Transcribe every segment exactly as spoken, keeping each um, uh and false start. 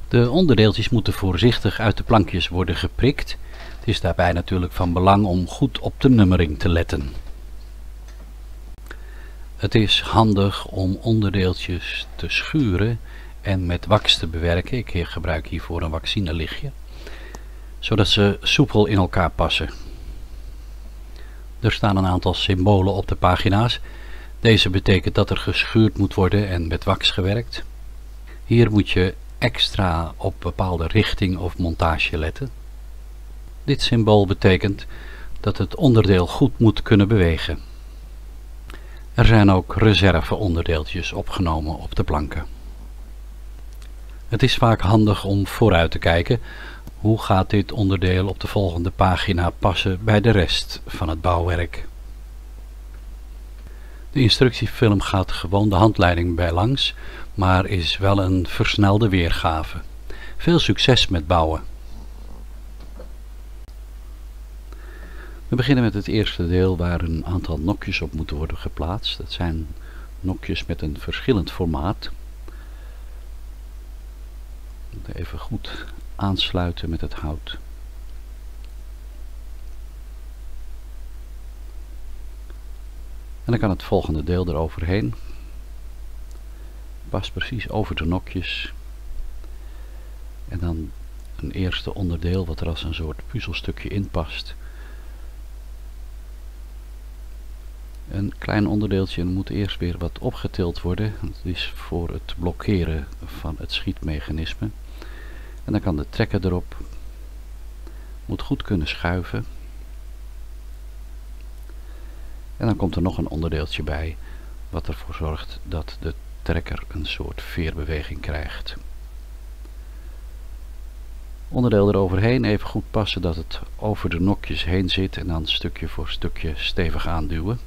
De onderdeeltjes moeten voorzichtig uit de plankjes worden geprikt. Het is daarbij natuurlijk van belang om goed op de nummering te letten. Het is handig om onderdeeltjes te schuren en met wax te bewerken. Ik gebruik hiervoor een waxinelichtje, zodat ze soepel in elkaar passen. Er staan een aantal symbolen op de pagina's. Deze betekent dat er geschuurd moet worden en met wax gewerkt. Hier moet je extra op bepaalde richting of montage letten. Dit symbool betekent dat het onderdeel goed moet kunnen bewegen. Er zijn ook reserve onderdeeltjes opgenomen op de planken. Het is vaak handig om vooruit te kijken. Hoe gaat dit onderdeel op de volgende pagina passen bij de rest van het bouwwerk? De instructiefilm gaat gewoon de handleiding bij langs, maar is wel een versnelde weergave. Veel succes met bouwen! We beginnen met het eerste deel waar een aantal nokjes op moeten worden geplaatst. Dat zijn nokjes met een verschillend formaat. Even goed aansluiten met het hout. En dan kan het volgende deel eroverheen. Past precies over de nokjes. En dan een eerste onderdeel wat er als een soort puzzelstukje in past. Een klein onderdeeltje moet eerst weer wat opgetild worden. Dat is voor het blokkeren van het schietmechanisme. En dan kan de trekker erop. Moet goed kunnen schuiven. En dan komt er nog een onderdeeltje bij, wat ervoor zorgt dat de trekker een soort veerbeweging krijgt. Onderdeel eroverheen even goed passen dat het over de nokjes heen zit en dan stukje voor stukje stevig aanduwen.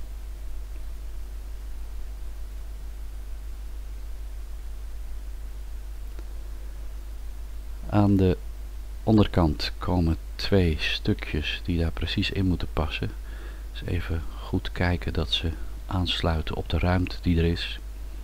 Aan de onderkant komen twee stukjes die daar precies in moeten passen. Dus even goed kijken dat ze aansluiten op de ruimte die er is.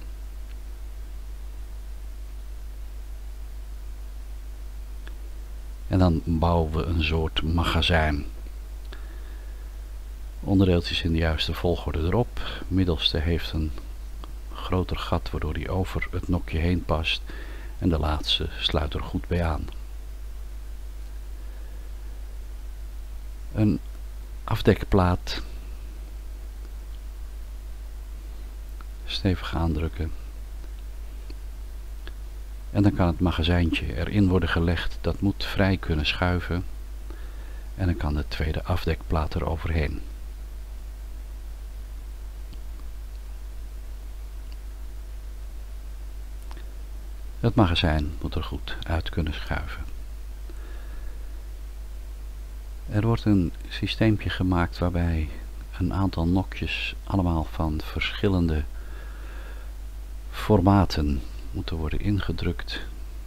En dan bouwen we een soort magazijn. Onderdeeltjes in de juiste volgorde erop. Middelste heeft een groter gat waardoor die over het nokje heen past. En de laatste sluit er goed bij aan. Een afdekplaat. Stevig aandrukken. En dan kan het magazijntje erin worden gelegd. Dat moet vrij kunnen schuiven. En dan kan de tweede afdekplaat er overheen. Het magazijn moet er goed uit kunnen schuiven. Er wordt een systeempje gemaakt waarbij een aantal nokjes allemaal van verschillende formaten moeten worden ingedrukt.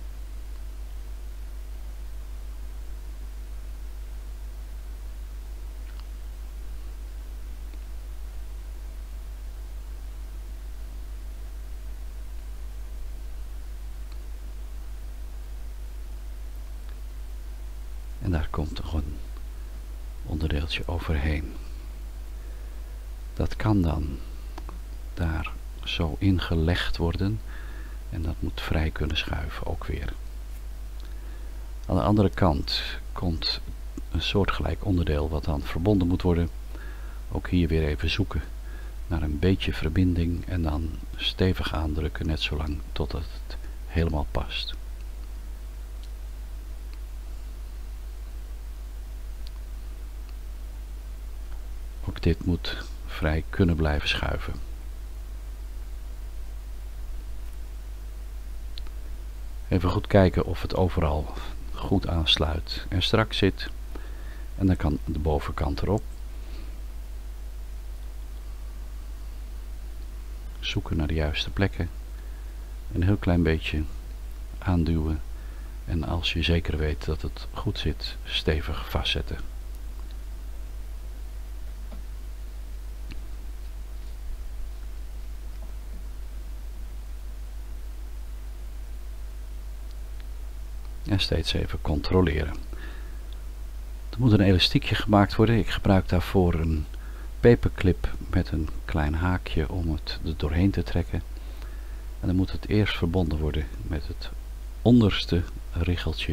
En daar komt nog een onderdeeltje overheen. Dat kan dan daar zo ingelegd worden en dat moet vrij kunnen schuiven ook weer. Aan de andere kant komt een soortgelijk onderdeel wat dan verbonden moet worden. Ook hier weer even zoeken naar een beetje verbinding en dan stevig aandrukken net zolang totdat het helemaal past. Ook dit moet vrij kunnen blijven schuiven. Even goed kijken of het overal goed aansluit en strak zit. En dan kan de bovenkant erop. Zoeken naar de juiste plekken. Een heel klein beetje aanduwen. En als je zeker weet dat het goed zit, stevig vastzetten. En steeds even controleren. Er moet een elastiekje gemaakt worden. Ik gebruik daarvoor een paperclip met een klein haakje om het er doorheen te trekken. En dan moet het eerst verbonden worden met het onderste riggeltje.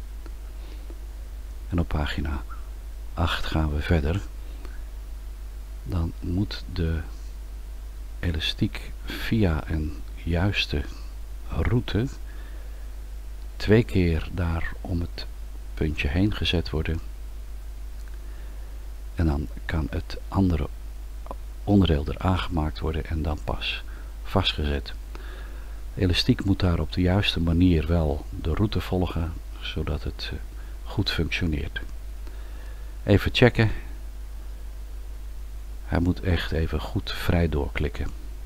En op pagina acht gaan we verder. Dan moet de elastiek via een juiste route twee keer daar om het puntje heen gezet worden. En dan kan het andere onderdeel er aangemaakt worden en dan pas vastgezet. De elastiek moet daar op de juiste manier wel de route volgen, zodat het goed functioneert. Even checken. Hij moet echt even goed vrij doorklikken.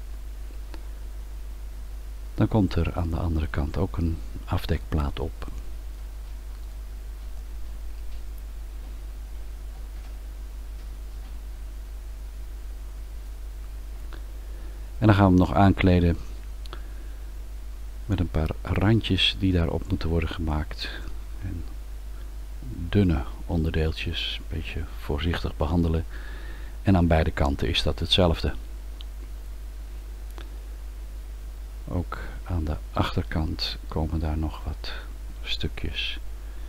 Dan komt er aan de andere kant ook een afdekplaat op. En dan gaan we hem nog aankleden met een paar randjes die daarop moeten worden gemaakt. En dunne onderdeeltjes, een beetje voorzichtig behandelen. En aan beide kanten is dat hetzelfde. Ook aan de achterkant komen daar nog wat stukjes.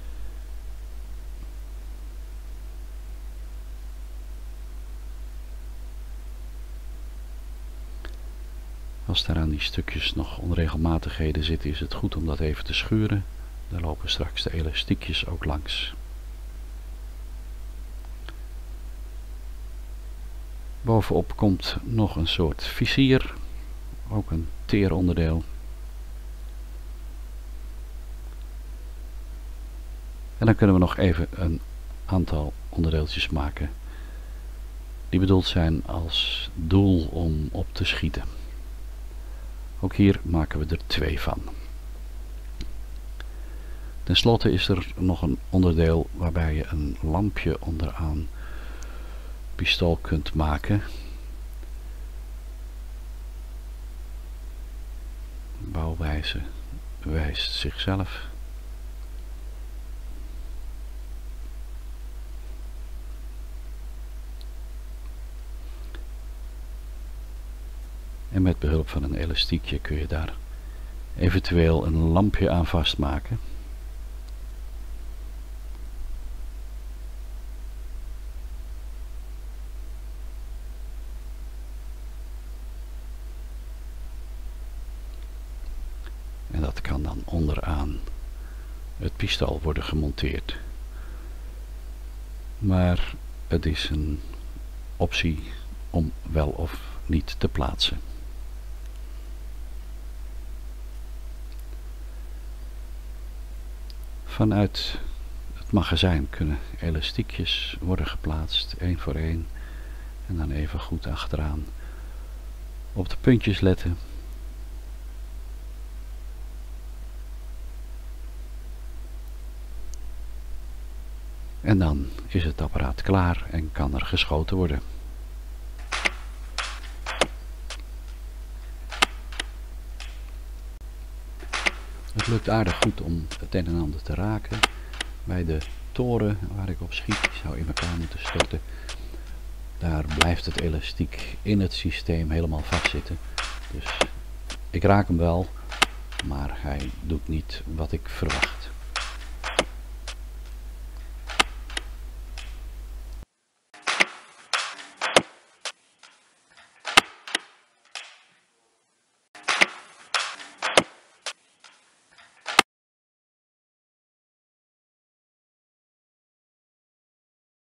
Als daar aan die stukjes nog onregelmatigheden zitten, is het goed om dat even te schuren. Daar lopen straks de elastiekjes ook langs. Bovenop komt nog een soort visier, ook een teer onderdeel. En dan kunnen we nog even een aantal onderdeeltjes maken die bedoeld zijn als doel om op te schieten. Ook hier maken we er twee van. Ten slotte is er nog een onderdeel waarbij je een lampje onderaan pistool kunt maken. Bouwwijze wijst zichzelf. En met behulp van een elastiekje kun je daar eventueel een lampje aan vastmaken. En dat kan dan onderaan het pistool worden gemonteerd. Maar het is een optie om wel of niet te plaatsen. Vanuit het magazijn kunnen elastiekjes worden geplaatst, één voor één. En dan even goed achteraan op de puntjes letten. En dan is het apparaat klaar en kan er geschoten worden. Het lukt aardig goed om het een en ander te raken. Bij de toren waar ik op schiet, die zou in elkaar moeten storten. Daar blijft het elastiek in het systeem helemaal vastzitten. Dus ik raak hem wel, maar hij doet niet wat ik verwacht.